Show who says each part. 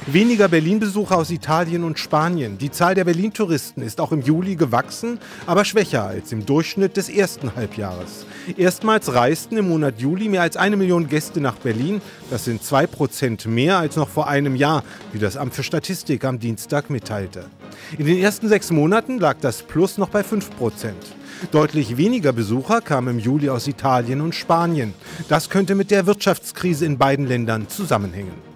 Speaker 1: Weniger Berlin-Besucher aus Italien und Spanien. Die Zahl der Berlin-Touristen ist auch im Juli gewachsen, aber schwächer als im Durchschnitt des ersten Halbjahres. Erstmals reisten im Monat Juli mehr als 1 Million Gäste nach Berlin. Das sind 2% mehr als noch vor einem Jahr, wie das Amt für Statistik am Dienstag mitteilte. In den ersten 6 Monaten lag das Plus noch bei 5%. Deutlich weniger Besucher kamen im Juli aus Italien und Spanien. Das könnte mit der Wirtschaftskrise in beiden Ländern zusammenhängen.